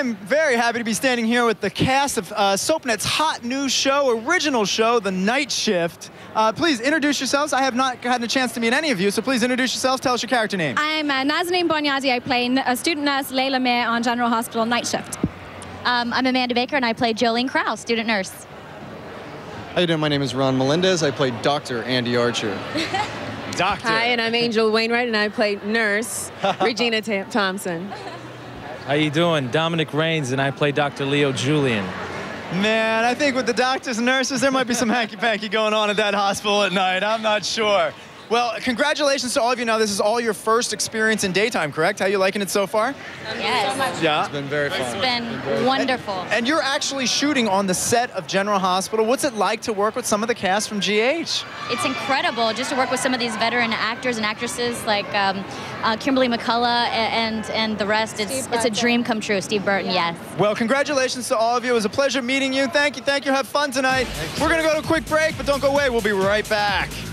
I'm very happy to be standing here with the cast of SoapNet's hot new show, original show, The Night Shift. Please introduce yourselves. I have not gotten a chance to meet any of you, so please introduce yourselves. Tell us your character name. I'm Nazanin Bonyadi. I play a student nurse, Layla Mir, on General Hospital Night Shift. I'm Amanda Baker, and I play Jolene Krause, student nurse. How you doing? My name is Ron Melendez. I play Dr. Andy Archer. Doctor. Hi, and I'm Angel Wainwright, and I play nurse Regina Thompson. How you doing? Dominic Rains, and I play Dr. Leo Julian. Man, I think with the doctors and nurses, there might be some hanky-panky going on at that hospital at night. I'm not sure. Well, congratulations to all of you. Now, this is all your first experience in daytime, correct? How you liking it so far? Yes. Yeah. It's been very fun. It's been wonderful. And you're actually shooting on the set of General Hospital. What's it like to work with some of the cast from GH? It's incredible just to work with some of these veteran actors and actresses like Kimberly McCullough and the rest. It's a dream come true. Steve Burton, yes. Well, congratulations to all of you. It was a pleasure meeting you. Thank you. Thank you. Have fun tonight. We're going to go to a quick break, but don't go away. We'll be right back.